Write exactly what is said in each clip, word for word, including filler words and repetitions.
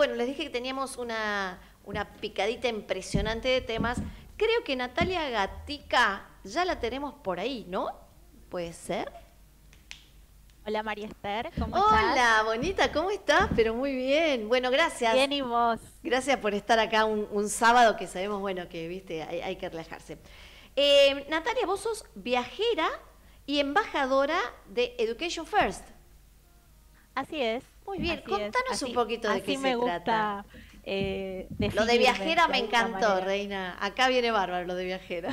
bueno, les dije que teníamos una, una picadita impresionante de temas. Creo que Natalia Gatica ya la tenemos por ahí, ¿no? ¿Puede ser? Hola María Esther, ¿cómo estás? Hola, bonita, ¿cómo estás? Pero muy bien. Bueno, gracias. Bien, ¿y vos? Gracias por estar acá un, un sábado que sabemos, bueno, que viste, hay, hay que relajarse. Eh, Natalia, vos sos viajera y embajadora de Education First. Así es, Muy bien, así es, contanos un así, poquito de qué así se me trata. gusta eh, Lo de definirme viajera de me alguna encantó, manera. Reina. Acá viene bárbaro lo de viajera.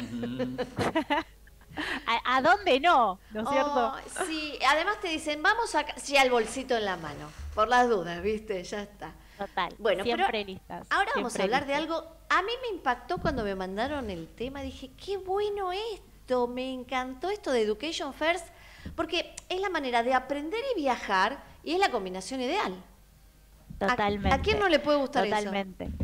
¿A, a dónde no? ¿No es cierto? Oh, sí, además te dicen, vamos a... Sí, al bolsito en la mano, por las dudas, ¿viste? Ya está. Total, Bueno, pero siempre listas, ahora vamos a siempre hablar de listas. algo. A mí me impactó cuando me mandaron el tema, dije, qué bueno esto, me encantó esto de Education First, porque es la manera de aprender y viajar y es la combinación ideal. ¿A, a quién Totalmente, no le puede gustar eso? totalmente.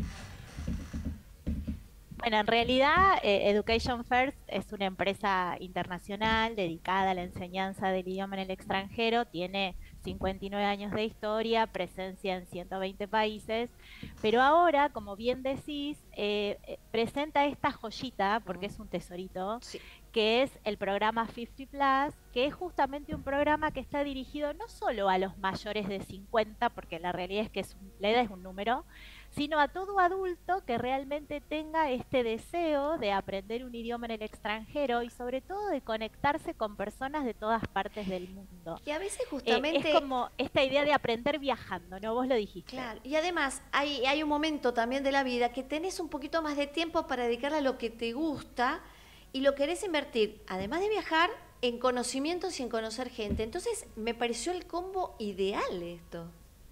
Bueno, en realidad eh, Education First es una empresa internacional dedicada a la enseñanza del idioma en el extranjero, tiene cincuenta y nueve años de historia, presencia en ciento veinte países, pero ahora, como bien decís, eh, eh, presenta esta joyita, porque Mm, es un tesorito, sí, que es el programa cincuenta Plus, que es justamente un programa que está dirigido no solo a los mayores de cincuenta, porque la realidad es que es un- la edad es un número, sino a todo adulto que realmente tenga este deseo de aprender un idioma en el extranjero y sobre todo de conectarse con personas de todas partes del mundo. y a veces Eh, es justamente, como esta idea de aprender viajando, ¿no? Vos lo dijiste. claro, y además hay, hay un momento también de la vida que tenés un poquito más de tiempo para dedicarle a lo que te gusta y lo querés invertir, además de viajar, en conocimientos y en conocer gente. Entonces me pareció el combo ideal esto.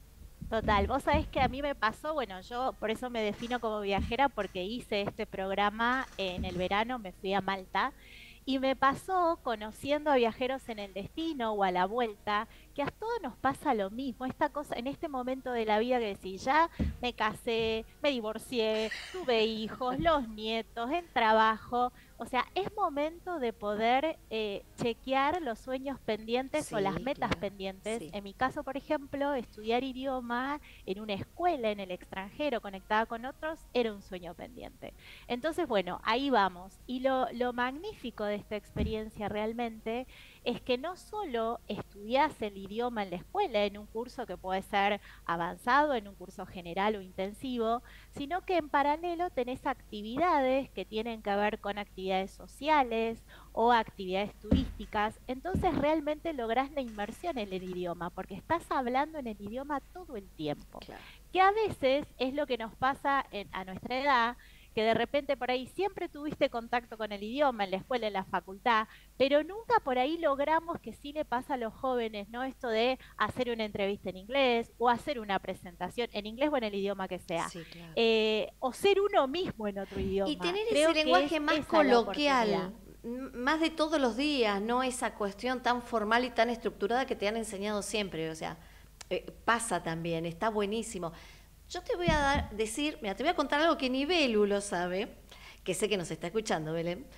Total, vos sabés que a mí me pasó, bueno, yo por eso me defino como viajera porque hice este programa en el verano, me fui a Malta y me pasó conociendo a viajeros en el destino o a la vuelta, que a todos nos pasa lo mismo, esta cosa, en este momento de la vida que decís, ya me casé, me divorcié, tuve hijos, los nietos, en trabajo, o sea, es momento de poder eh, chequear los sueños pendientes o las Sí, metas claro, pendientes. sí. En mi caso, por ejemplo, estudiar idioma en una escuela en el extranjero conectada con otros era un sueño pendiente. Entonces, bueno, ahí vamos. Y lo, lo magnífico de esta experiencia realmente es que no solo estudias el idioma en la escuela, en un curso que puede ser avanzado, en un curso general o intensivo, sino que en paralelo tenés actividades que tienen que ver con actividades sociales o actividades turísticas. Entonces realmente lográs la inmersión en el idioma, porque estás hablando en el idioma todo el tiempo, Claro. que a veces es lo que nos pasa en- a nuestra edad, que de repente por ahí siempre tuviste contacto con el idioma en la escuela, en la facultad, pero nunca por ahí logramos que sí le pasa a los jóvenes, ¿no? Esto de hacer una entrevista en inglés o hacer una presentación en inglés o en el idioma que sea, Sí, claro. eh, o ser uno mismo en otro Y idioma. tener ese Creo que lenguaje es más esa la coloquial, oportunidad. m- más de todos los días, no esa cuestión tan formal y tan estructurada que te han enseñado siempre. O sea, eh, pasa también, está buenísimo. Yo te voy a dar, decir, mira, te voy a contar algo que ni Belu lo sabe, que sé que nos está escuchando, Belén.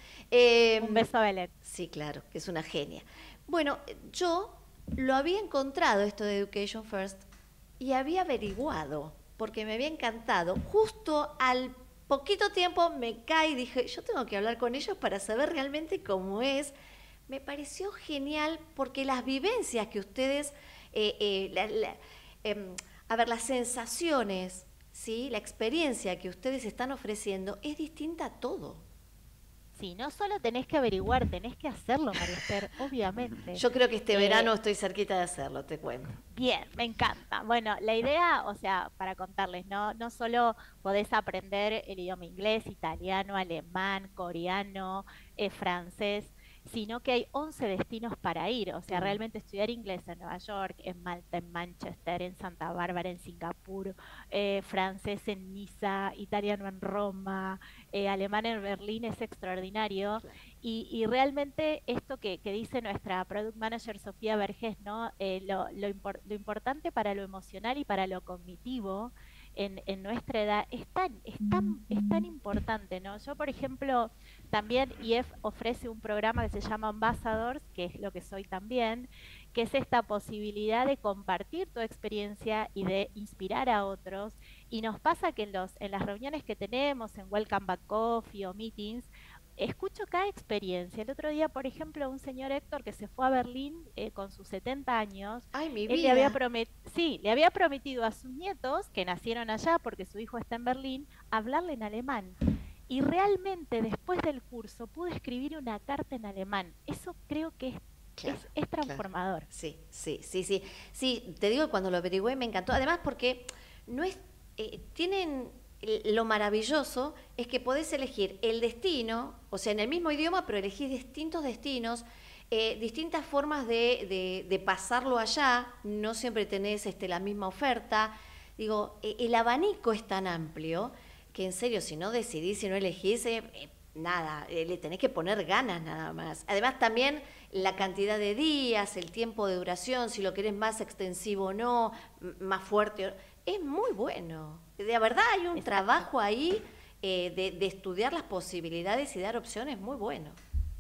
Un Eh, beso, Belén. sí, claro, que es una genia. Bueno, yo lo había encontrado esto de Education First y había averiguado, porque me había encantado. Justo al poquito tiempo me cae y dije, yo tengo que hablar con ellos para saber realmente cómo es. Me pareció genial porque las vivencias que ustedes, eh, eh, la- la- em, a ver, las sensaciones, ¿sí? La experiencia que ustedes están ofreciendo es distinta a todo. Sí, no solo tenés que averiguar, tenés que hacerlo, María Esther, obviamente. Yo creo que este verano Eh, estoy cerquita de hacerlo, te cuento. Bien, me encanta. Bueno, la idea, o sea, para contarles, no, no solo podés aprender el idioma inglés, italiano, alemán, coreano, eh, francés, sino que hay once destinos para ir. O sea, Mm. realmente estudiar inglés en Nueva York, en Malta, en Manchester, en Santa Bárbara, en Singapur, eh, francés en Niza, italiano en Roma, eh, alemán en Berlín es extraordinario. Claro. Y, y realmente esto que, que dice nuestra Product Manager Sofía Vergés, ¿no? Eh, lo, lo, impor- lo importante para lo emocional y para lo cognitivo en, en nuestra edad es tan, es tan, es tan importante, ¿no? Yo, por ejemplo, también I E F ofrece un programa que se llama Ambassadors, que es lo que soy también, que es esta posibilidad de compartir tu experiencia y de inspirar a otros. Y nos pasa que en, los, en las reuniones que tenemos, en Welcome Back Coffee o meetings, escucho cada experiencia. El otro día, por ejemplo, un señor Héctor que se fue a Berlín eh, con sus setenta años, Ay, mi él le había, vida. promet sí, le había prometido a sus nietos, que nacieron allá porque su hijo está en Berlín, hablarle en alemán. Y realmente después del curso pude escribir una carta en alemán. Eso creo que es, Claro, es, es claro. transformador. Sí, sí, sí, sí. Sí, te digo que cuando lo averigüé me encantó. Además porque no es, eh, tienen el- lo maravilloso es que podés elegir el destino, o sea, en el mismo idioma, pero elegís distintos destinos, eh, distintas formas de, de- de pasarlo allá. No siempre tenés este, la misma oferta. Digo, eh, el abanico es tan amplio que en serio, si no decidís, si no elegís, eh, eh, nada, eh, le tenés que poner ganas nada más. Además también la cantidad de días, el tiempo de duración, si lo querés más extensivo o no, m- más fuerte, o- es muy bueno. De verdad hay un Exacto. trabajo ahí eh, de, de estudiar las posibilidades y dar opciones muy bueno.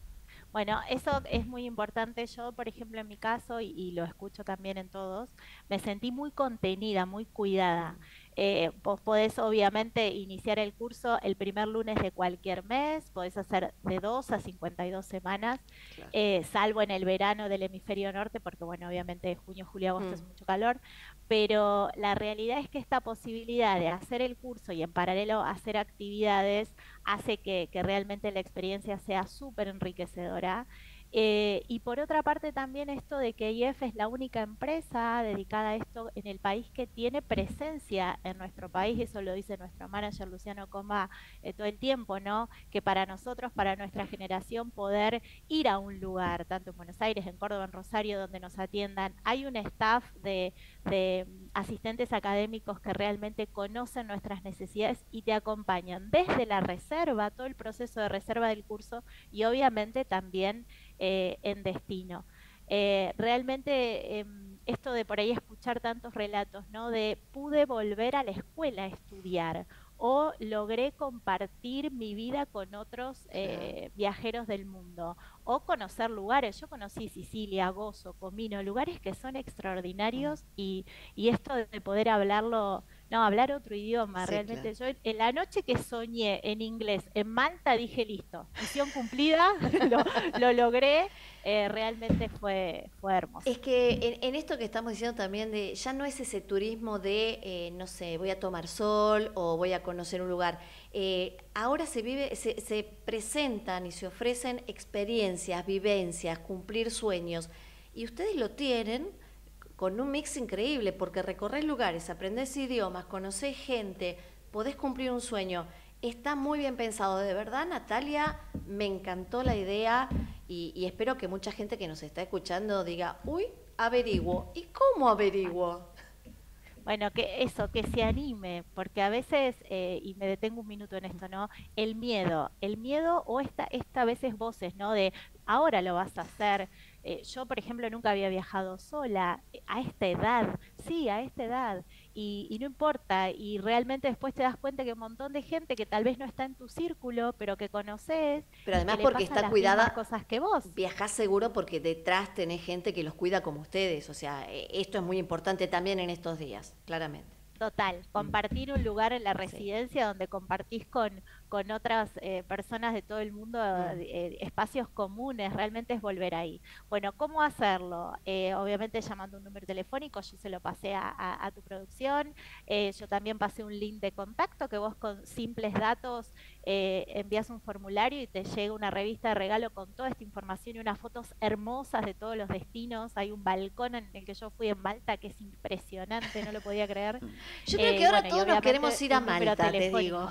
Bueno, eso es muy importante. Yo, por ejemplo, en mi caso, y, y lo escucho también en todos, me sentí muy contenida, muy cuidada. Eh, vos podés obviamente iniciar el curso el primer lunes de cualquier mes, podés hacer de dos a cincuenta y dos semanas, Claro. eh, salvo en el verano del hemisferio norte, porque bueno, obviamente junio, julio, agosto Mm. es mucho calor, pero la realidad es que esta posibilidad de hacer el curso y en paralelo hacer actividades hace que, que realmente la experiencia sea súper enriquecedora. Eh, y por otra parte también esto de que I F es la única empresa dedicada a esto en el país que tiene presencia en nuestro país, eso lo dice nuestro manager Luciano Comba eh, todo el tiempo, ¿no? Que para nosotros, para nuestra generación, poder ir a un lugar, tanto en Buenos Aires, en Córdoba, en Rosario, donde nos atiendan, hay un staff de, de asistentes académicos que realmente conocen nuestras necesidades y te acompañan desde la reserva, todo el proceso de reserva del curso y obviamente también eh, en destino. Eh, realmente eh, esto de por ahí escuchar tantos relatos, ¿no? De pude volver a la escuela a estudiar o logré compartir mi vida con otros Claro. eh, viajeros del mundo o conocer lugares. Yo conocí Sicilia, Gozo, Comino, lugares que son Mm. extraordinarios y, y esto de poder hablarlo, no, hablar otro idioma, Sí, claro. realmente yo en, en la noche que soñé en inglés en Malta dije listo, misión cumplida, lo, lo logré, eh, realmente fue, fue hermoso. Es que en, en esto que estamos diciendo también de ya no es ese turismo de, eh, no sé, voy a tomar sol o voy a conocer un lugar. Eh, ahora se vive, se, se presentan y se ofrecen experiencias, vivencias, cumplir sueños. Y ustedes lo tienen con un mix increíble, porque recorres lugares, aprendés idiomas, conocés gente, podés cumplir un sueño. Está muy bien pensado, de verdad, Natalia, me encantó la idea y, y espero que mucha gente que nos está escuchando diga, uy, averiguo. ¿Y cómo averiguo? Bueno, que eso, que se anime, porque a veces, eh, y me detengo un minuto en esto, ¿no? El miedo, el miedo o esta, esta a veces voces, ¿no? De ahora lo vas a hacer. Eh, yo, por ejemplo, nunca había viajado sola eh, a esta edad, sí, a esta edad, y, y no importa, y realmente después te das cuenta que un montón de gente que tal vez no está en tu círculo, pero que conoces Pero y que además le porque pasan está las mismas cuidada, cosas que vos. viajás seguro porque detrás tenés gente que los cuida como ustedes. O sea, eh, esto es muy importante también en estos días, claramente. Total, Mm. compartir un lugar en la Sí. residencia donde compartís con, con otras eh, personas de todo el mundo Mm. eh, espacios comunes, realmente es volver ahí. Bueno, ¿cómo hacerlo? Eh, obviamente llamando un número telefónico, yo se lo pasé a, a- a tu producción, eh, yo también pasé un link de contacto que vos con simples datos eh, envías un formulario y te llega una revista de regalo con toda esta información y unas fotos hermosas de todos los destinos. Hay un balcón en el que yo fui en Malta que es impresionante, no lo podía creer. Yo creo Eh, que y ahora bueno, y todos nos queremos obviamente ir a un número Malta, te digo. telefónico.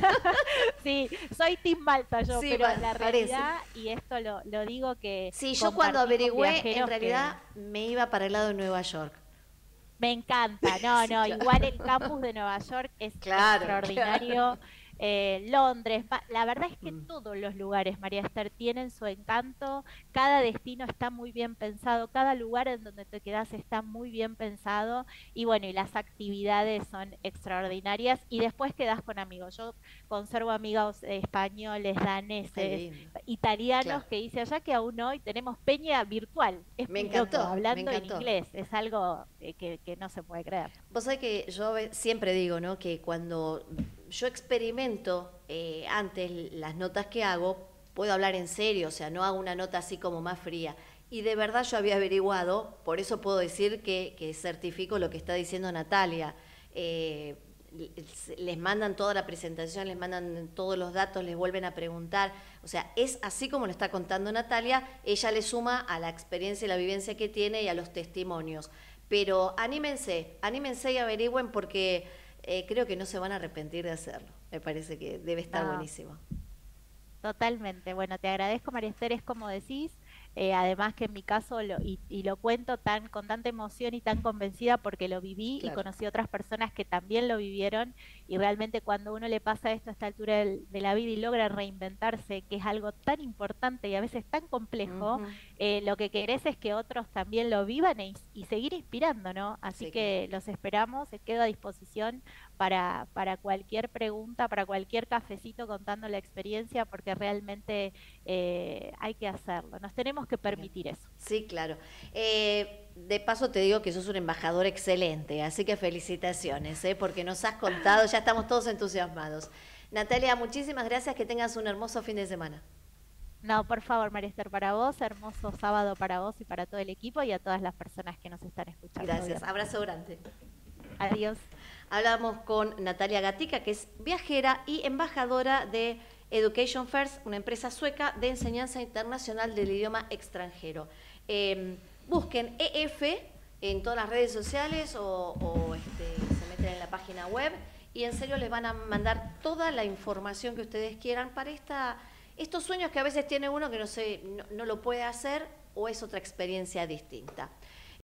Sí, soy Team Malta yo, Sí, pero pa- la parece. realidad, y esto lo, lo digo que Sí, yo cuando compartís con averigüé, en viajeros realidad que me iba para el lado de Nueva York. me encanta. No, Sí, no, claro. igual el campus de Nueva York es Claro, claro. extraordinario. eh, Londres, pa- la verdad es que Mm. todos los lugares, María Esther, tienen su encanto, cada destino está muy bien pensado, cada lugar en donde te quedas está muy bien pensado y bueno, y las actividades son extraordinarias y después quedas con amigos. Yo conservo amigos eh, españoles, Qué daneses, lindo. italianos Claro. que hice allá que aún hoy tenemos peña virtual. Es Me muy loco, encantó, me hablando en encantó. inglés, es algo eh, que, que no se puede creer. Vos sabés que yo ve- siempre digo, ¿no? Que cuando yo experimento eh, antes las notas que hago, puedo hablar en serio, o sea, no hago una nota así como más fría. Y de verdad yo había averiguado, por eso puedo decir que, que certifico lo que está diciendo Natalia. Eh, les mandan toda la presentación, les mandan todos los datos, les vuelven a preguntar. O sea, es así como lo está contando Natalia, ella le suma a la experiencia y la vivencia que tiene y a los testimonios. Pero anímense, anímense y averigüen porque eh, creo que no se van a arrepentir de hacerlo. Me parece que debe estar No, buenísimo. totalmente. Bueno, te agradezco, María Esther, es como decís. Eh, además que en mi caso, lo, y, y lo cuento tan, con tanta emoción y tan convencida porque lo viví y Claro. conocí otras personas que también lo vivieron y realmente cuando uno le pasa esto a esta altura del- de la vida y logra reinventarse, que es algo tan importante y a veces tan complejo, Ujú. eh, lo que querés es que otros también lo vivan e ins- y seguir inspirando, ¿no? Así Sí, claro. que los esperamos, eh, quedo a disposición para, para cualquier pregunta, para cualquier cafecito contando la experiencia, porque realmente eh, hay que hacerlo. Nos tenemos que Me encanta. permitir eso. Sí, claro. Eh, de paso te digo que sos un embajador excelente, así que felicitaciones, ¿eh? Porque nos has contado, ya estamos todos entusiasmados. Natalia, muchísimas gracias, que tengas un hermoso fin de semana. No, por favor, María Esther, para vos, hermoso sábado para vos y para todo el equipo y a todas las personas que nos están escuchando, Gracias, obviamente. abrazo grande. Adiós. Hablamos con Natalia Gatica, que es viajera y embajadora de Education First, una empresa sueca de enseñanza internacional del idioma extranjero. Eh, busquen E F en todas las redes sociales o, o este, se meten en la página web y en serio les van a mandar toda la información que ustedes quieran para esta, estos sueños que a veces tiene uno que no, se, no, no lo puede hacer o es otra experiencia distinta.